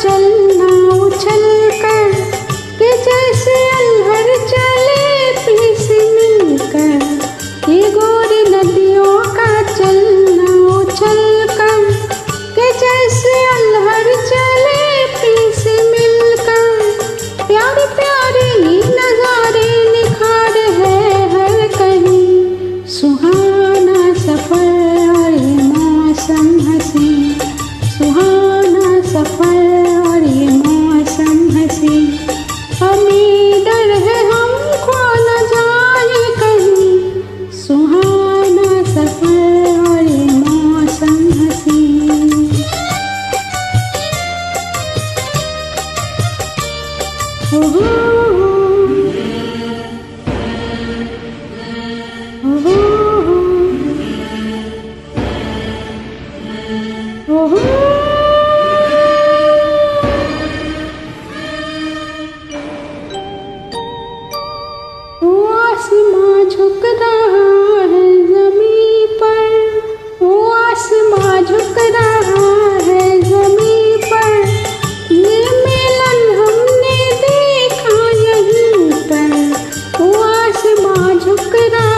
चलना उछल कर के जैसे अल्हड़ चले प्लीज मिलकर। ये गोरी नदियों का चलना उछल कर के जैसे अल्हड़ चले प्लीज मिलकर। प्यारे प्यारे नजारे निखार है हर कहीं, सुहाना सफर और ये मौसम हंसी, सुहाना सफर और ये मौसम हंसी। हमें डर है हमको न जाए कहीं, सुहाना सफर और ये मौसम हंसी। आसमां झुक रहा है ज़मीं पर, वो आसमां झुक रहा है ज़मीं पर। ये मिलन हमने देखा यहीं पर, वो आसमां झुक रहा